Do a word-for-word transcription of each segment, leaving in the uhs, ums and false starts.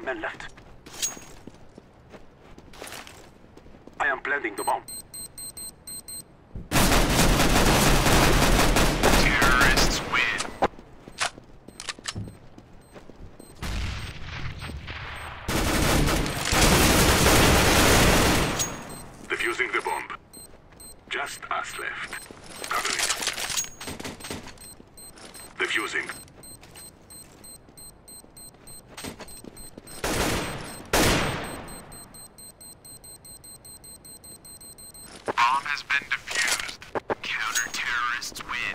One man left. I am planting the bomb. Terrorists win. Defusing the bomb. Just us left. Cover it. Defusing. Bomb has been defused. Counter-terrorists win.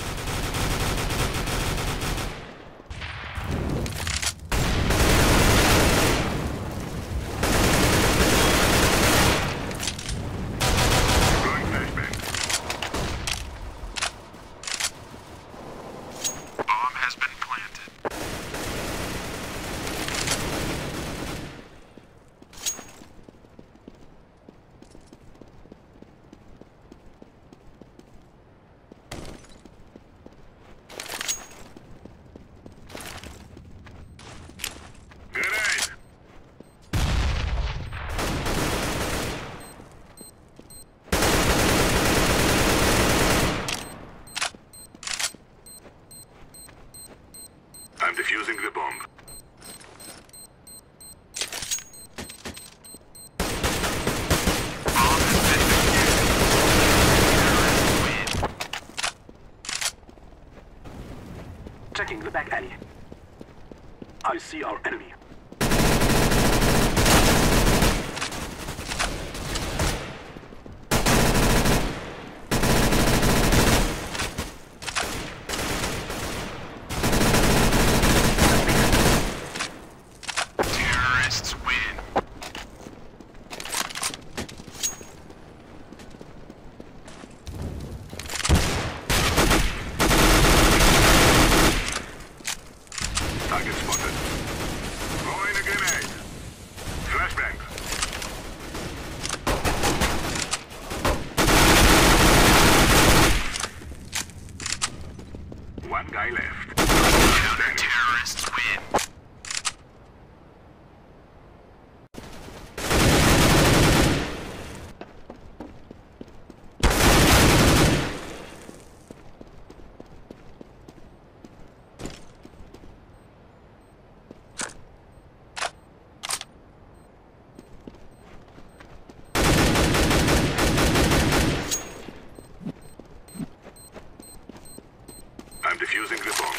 Going flashbang. Bomb has been planted. Grenade! I'm defusing the bomb. Bomb has been defused. Terrorists win. Checking the back alley. I see our enemy. Terrorists win. Target spotted. Throwing a grenade. Flashbang. One guy left. Counter-terrorists win. I'm defusing the bomb.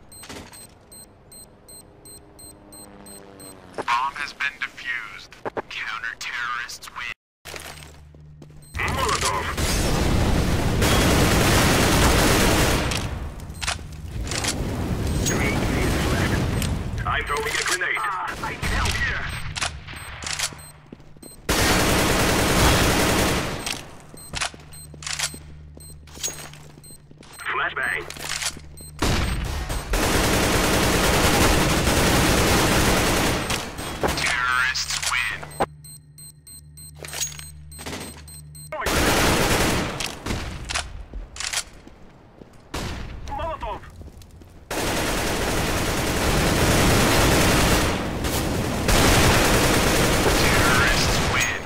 Bomb has been defused. Counter-terrorists win. Molotov! Three phases left. I'm throwing a grenade. Ah, I need help here. Flashbang. Terrorists win. Molotov! Terrorists win.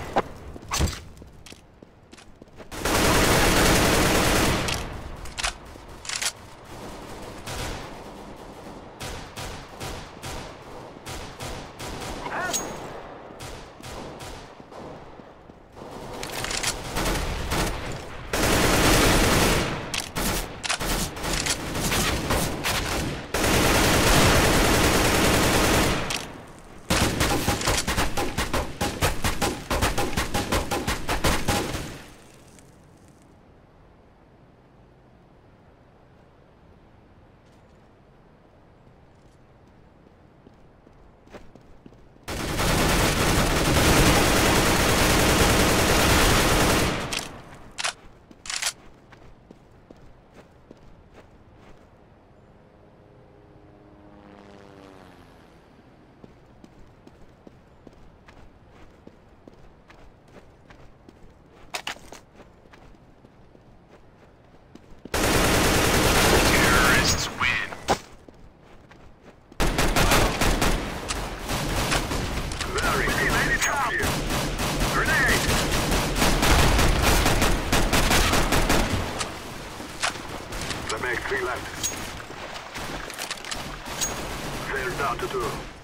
Mag three left. They're down to two.